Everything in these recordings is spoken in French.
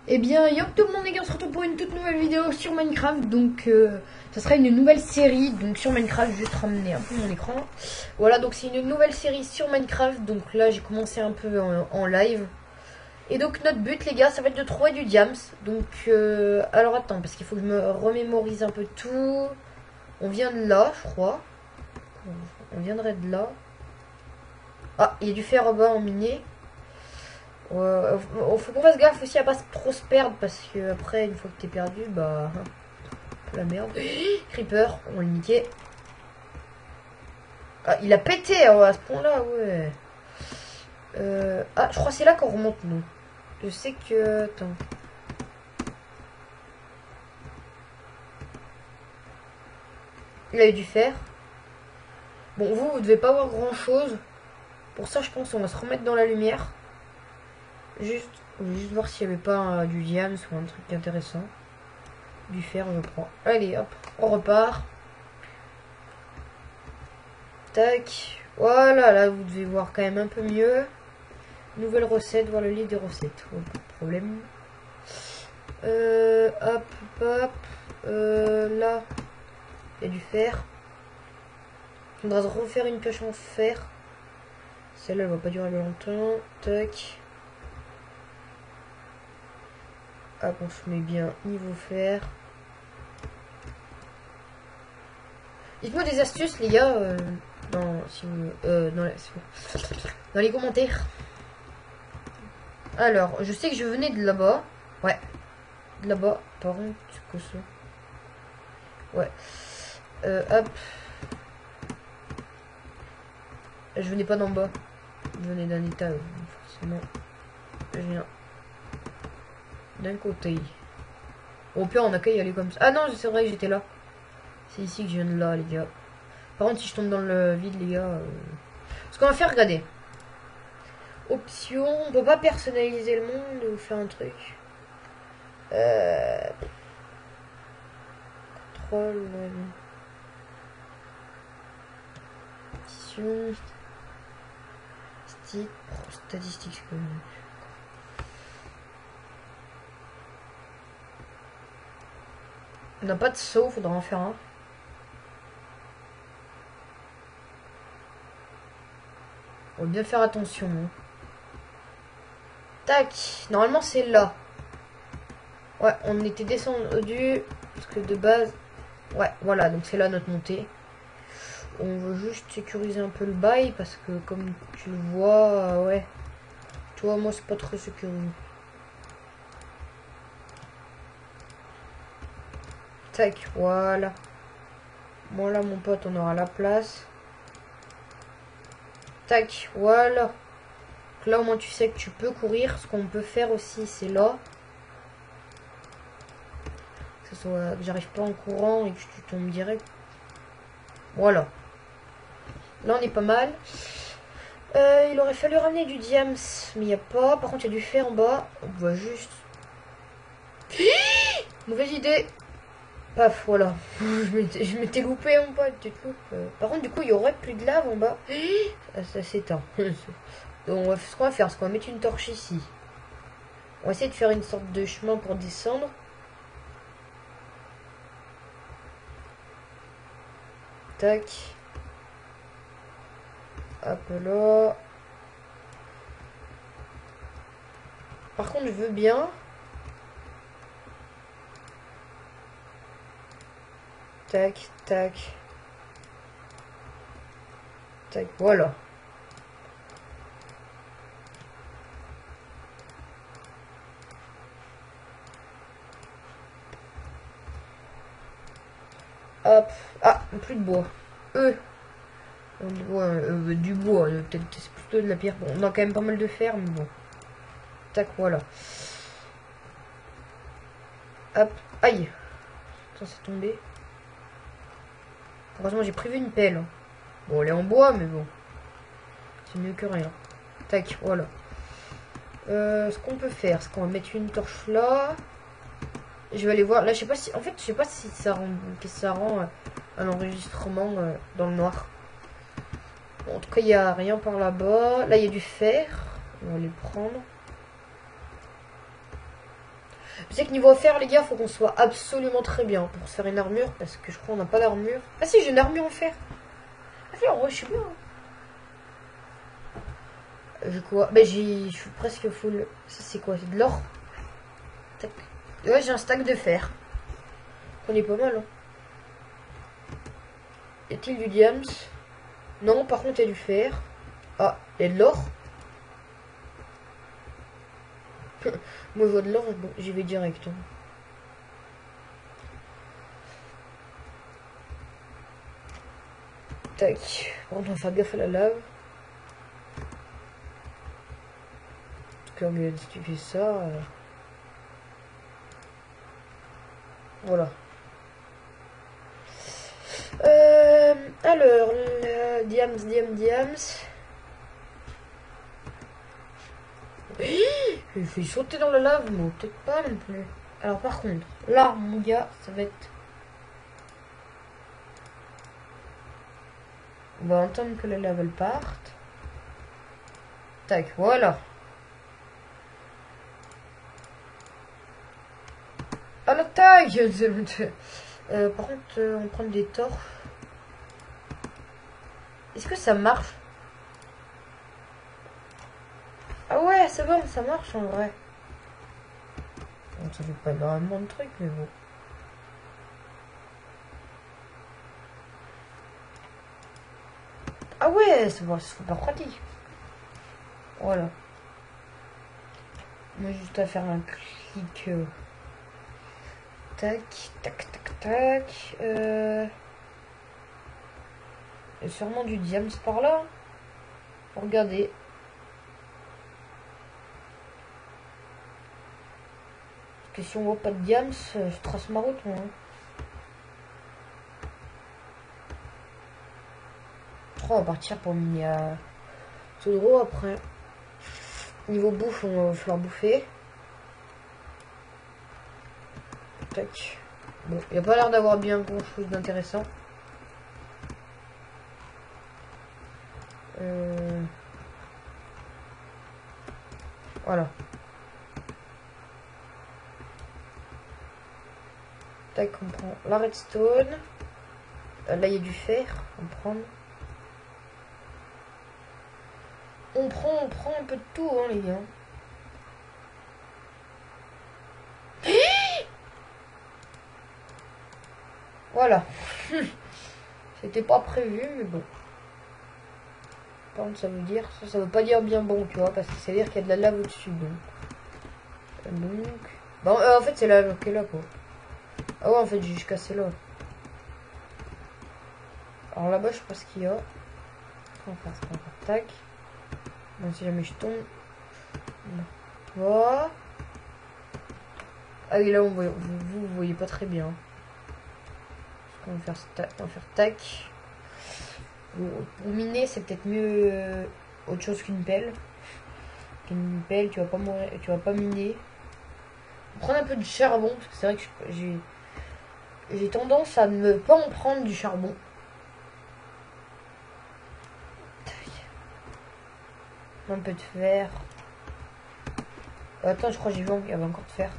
Eh bien, yo tout le monde les gars, on se retrouve pour une toute nouvelle vidéo sur Minecraft. Donc, ça sera une nouvelle série donc sur Minecraft. Juste ramener un peu mon écran. Voilà, donc c'est une nouvelle série sur Minecraft. Donc là, j'ai commencé un peu en live. Et donc notre but, les gars, ça va être de trouver du diams. Donc, alors attends, parce qu'il faut que je me remémorise un peu tout. On vient de là, je crois. On viendrait de là. Ah, il y a du fer en bas en minier. Faut qu'on fasse gaffe aussi à pas trop se perdre parce que après une fois que t'es perdu bah la merde. Creeper, on l'a niqué. Ah, il a pété à ce point là, ouais. Ah, je crois que c'est là qu'on remonte nous. Je sais que attends. Il a eu du fer. Bon, vous devez pas voir grand chose. Pour ça je pense on va se remettre dans la lumière. Juste voir s'il n'y avait pas du diams ou un truc intéressant. Du fer, je prends. Allez, hop, on repart. Tac. Voilà, là, vous devez voir quand même un peu mieux. Nouvelle recette, voir le livre des recettes. Oh, pas de problème. Hop, hop. Là, il y a du fer. Il faudra refaire une pioche en fer. Celle-là, elle va pas durer longtemps. Tac. Hop, on se met bien niveau fer. Dites-moi des astuces, les gars, dans les commentaires. Alors, je sais que je venais de là-bas. Ouais. De là-bas. Par contre, c'est quoi ça? Ouais. Hop. Je venais pas d'en bas. Je venais d'un état, forcément. Je viens d'un côté. Au pire, on a qu'à y aller comme ça. Ah non, c'est vrai que j'étais là. C'est ici que je viens de là, les gars. Par contre, si je tombe dans le vide, les gars... Ce qu'on va faire, regardez. Option, on peut pas personnaliser le monde ou faire un truc. Contrôle. Option. Statistiques. On n'a pas de saut, faudra en faire un. On va bien faire attention. Hein. Tac. Normalement, c'est là. Ouais, on était descendu. Parce que de base... Ouais, voilà. Donc, c'est là notre montée. On veut juste sécuriser un peu le bail. Parce que, comme tu le vois... ouais. Toi, moi, c'est pas trop sécurisé. Tac, voilà. Bon, là, mon pote, on aura la place. Tac, voilà. Donc là, au moins, tu sais que tu peux courir. Ce qu'on peut faire aussi, c'est là. Que ce soit que j'arrive pas en courant et que tu tombes direct. Voilà. Là, on est pas mal. Il aurait fallu ramener du diams, mais il n'y a pas. Par contre, il y a du fer en bas. On va juste... Mauvaise idée. Paf, voilà. Je m'étais loupé, mon pote, tu te loupes. Par contre, du coup, il y aurait plus de lave en bas. Ça s'éteint. Donc, ce qu'on va faire, c'est qu'on va mettre une torche ici. On va essayer de faire une sorte de chemin pour descendre. Tac. Hop là. Par contre, je veux bien... Tac, tac. Tac, voilà. Hop. Ah, plus de bois. Du bois, peut-être c'est plutôt de la pierre. Bon, on a quand même pas mal de fer, mais bon. Tac, voilà. Hop. Aïe. Ça, c'est tombé. Heureusement, j'ai prévu une pelle. Bon, elle est en bois, mais bon. C'est mieux que rien. Tac, voilà. Ce qu'on peut faire, c'est qu'on va mettre une torche là. Je vais aller voir. Là, je sais pas si... En fait, je sais pas si ça rend... Qu'est-ce que ça rend un enregistrement dans le noir. Bon, en tout cas, il n'y a rien par là-bas. Là, il y a du fer. On va les prendre. Je sais que niveau fer, les gars, faut qu'on soit absolument très bien pour se faire une armure. Parce que je crois qu'on n'a pas d'armure. Ah si, j'ai une armure en fer. Ah si, en vrai, je suis bien. J'ai quoi? Bah, je suis presque full. Ça, c'est quoi? C'est de l'or? Ouais, j'ai un stack de fer. On est pas mal, hein. Y a-t-il du diams? Non, par contre, il y a du fer. Ah, il y a de l'or. Moi, je vois de l'or, bon, j'y vais direct. Hein. Tac. On va faire gaffe à la lave. Parce que, regarde, si tu fais ça... Voilà. Alors, diams. Il fait sauter dans la lave, mais peut-être pas non plus. Alors par contre, là, mon gars, ça va être... On va attendre que la lave elle parte. Tac, voilà. À la taille. Par contre, on prend des torches. Est-ce que ça marche? Ah ouais, c'est bon, ça marche en vrai. Bon, ça fait pas énormément de trucs, mais bon. Ah ouais, c'est pas pratique. Voilà. Moi, juste à faire un clic. Tac. Il y a sûrement du diams par là. Regardez. Parce que si on voit pas de diams, je trace ma route, moi. Oh, on va partir pour miner à tout gros après. Niveau bouffe, on va falloir bouffer. Tac. Bon, il n'y a pas l'air d'avoir bien grand chose d'intéressant. Voilà. Tac, on prend la redstone. Là, il y a du fer. On prend un peu de tout, hein, les gars. Voilà. C'était pas prévu, mais bon. Par contre, ça veut dire... Ça veut pas dire bien bon, tu vois, parce que ça veut dire qu'il y a de la lave au-dessus, donc... Bon, en fait, c'est la lave qui est là, quoi. Ah ouais, en fait, j'ai juste cassé là. Alors là-bas, je sais pas ce qu'il y a. On va faire ça, on va faire tac. Bon, si jamais je tombe... Voilà. Ah oui, là, vous voyez pas très bien. On va faire tac. Pour miner, c'est peut-être mieux autre chose qu'une pelle. Une pelle, tu vas pas mourir, tu vas pas miner. Prendre un peu de charbon, parce que c'est vrai que j'ai tendance à ne pas en prendre du charbon. Un peu de fer. Attends, je crois que j'ai vu qu'il y avait encore de fer.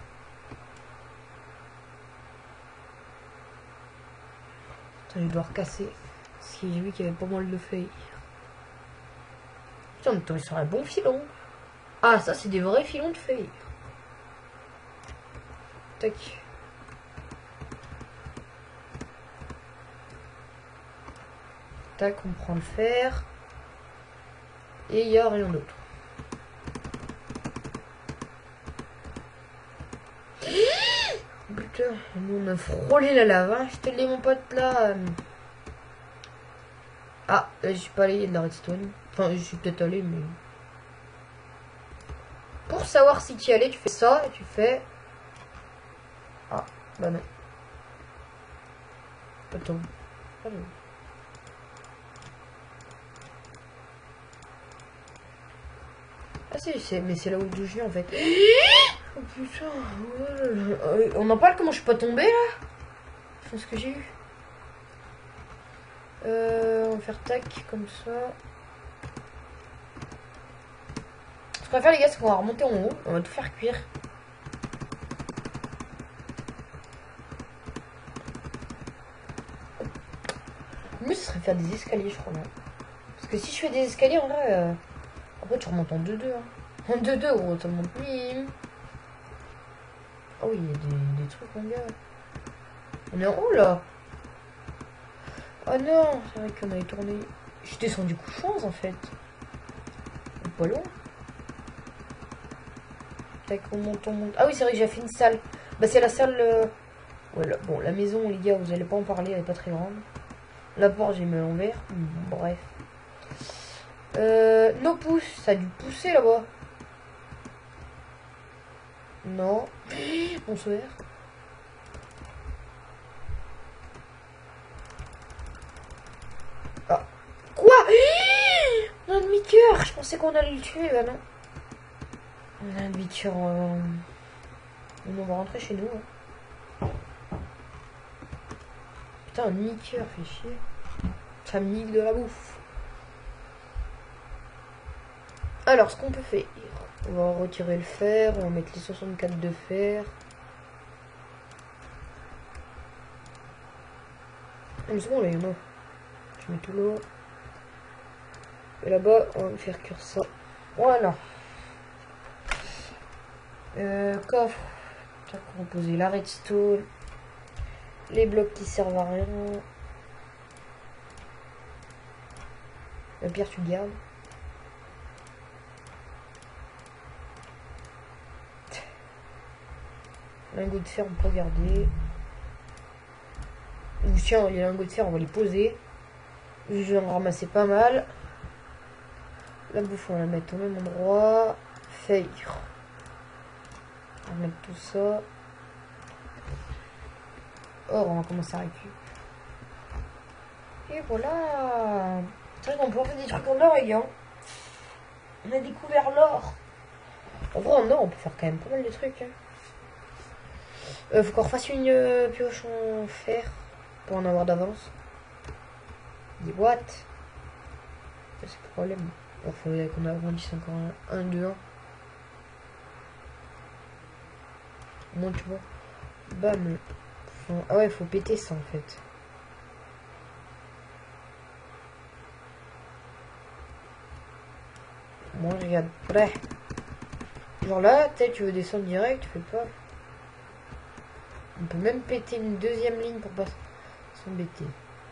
Attends, je dois recasser. Parce que j'ai vu qu'il y avait pas mal de feuilles. Putain, on est tombé sur un bon filon. Ah, ça, c'est des vrais filons de feuilles. Tac. Tac, on prend le fer. Et il n'y a rien d'autre. Putain, nous on a frôlé la lave. Hein. Je te l'ai, mon pote, là. Ah, je suis pas allé, il y a de la redstone. Enfin, je suis peut-être allé, mais... Pour savoir si tu y allais, tu fais ça et tu fais... Ah, bah non. Attends. Ah si, mais c'est là où d'où je viens en fait. Oh putain, on en parle comment je suis pas tombé là? Je pense que j'ai eu. On va faire tac comme ça. Ce qu'on va faire les gars, c'est qu'on va remonter en haut. On va tout faire cuire. Le mieux, ce serait faire des escaliers, je crois. Là. Parce que si je fais des escaliers, en vrai, après, tu remontes en 2-2. Hein. En 2-2, gros, ça monte mime. Ah oui, il y a des trucs, mon gars. On est en haut, là. Oh non, c'est vrai qu'on avait tourné. Je suis descendu couchons, en fait. Pas loin. Tac, on monte. Ah oui, c'est vrai que j'ai fait une salle. Bah, c'est la salle... Voilà. Bon, la maison, les gars, vous allez pas en parler, elle est pas très grande. La porte, j'ai mis en verre. Bref. Nos pouces, ça a dû pousser là-bas. Non. Bonsoir. Ah. Quoi? On a un demi-cœur. Je pensais qu'on allait le tuer, bah non. On a un demi-cœur. On va rentrer chez nous. Hein. Putain, un demi-cœur, fait chier. Ça me nique de la bouffe. Alors, ce qu'on peut faire, on va retirer le fer, on va mettre les 64 de fer. Ah, mais c'est bon, là, il y en a. Je mets tout là. Et là-bas, on va faire cuire ça. Voilà. Coffre. On va poser la redstone. Les blocs qui servent à rien. La pierre, tu gardes. Lingots de fer, on peut garder. Ou tiens, les lingots de fer, on va les poser. Je vais en ramasser pas mal. La bouffe, on va la mettre au même endroit. Feuille. On va mettre tout ça. Or, on va commencer à récupérer. Et voilà. C'est vrai qu'on peut faire des trucs en or, les gars. On a découvert l'or. En vrai, en or, on peut faire quand même pas mal de trucs. Hein. Faut qu'on refasse une pioche en fer pour en avoir d'avance. Des boîtes. C'est le problème. Il faudrait qu'on agrandisse encore un 2-1. Moi, tu vois. Bam. Ah ouais, faut péter ça en fait. Moi, je regarde. Ouais. Genre là, peut-être tu veux descendre direct, tu fais pas. On peut même péter une deuxième ligne pour pas s'embêter.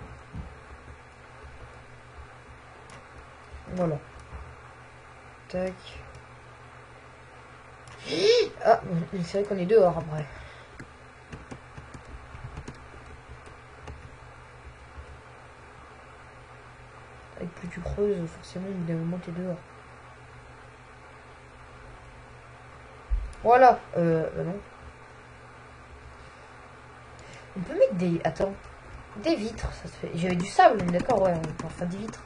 Voilà. Tac. Ah, c'est vrai qu'on est dehors après. Et plus tu creuses, forcément, d'un moment t'es dehors. Voilà. Non. On peut mettre des... Attends. Des vitres, ça se fait. J'avais du sable, d'accord, ouais, on peut faire des vitres.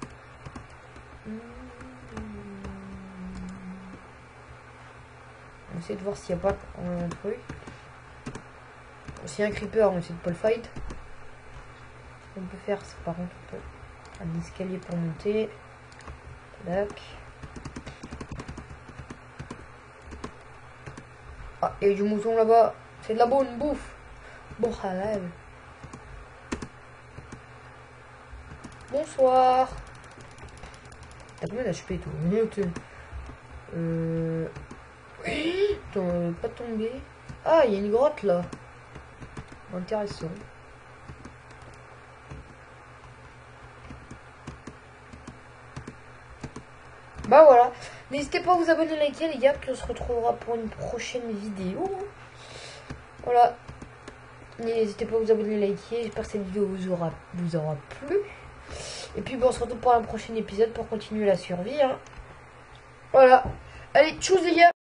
On essaie de voir s'il n'y a pas un truc. S'il y a un creeper, on essaie de pas le fight. Ce qu'on peut faire, c'est par contre, on peut un escalier pour monter. Tac. Ah, il y a du mouton là-bas. C'est de la bonne bouffe. Bon halal. Bonsoir. T'as combien d'HP toi? Attends, pas tomber. Ah, il y a une grotte là. Intéressant. Bah voilà. N'hésitez pas à vous abonner, liker les gars, puis on se retrouvera pour une prochaine vidéo. Voilà. N'hésitez pas à vous abonner, liker. J'espère que cette vidéo vous aura plu. Et puis bon, on se retrouve pour un prochain épisode pour continuer la survie. Hein. Voilà. Allez, tchuss les gars.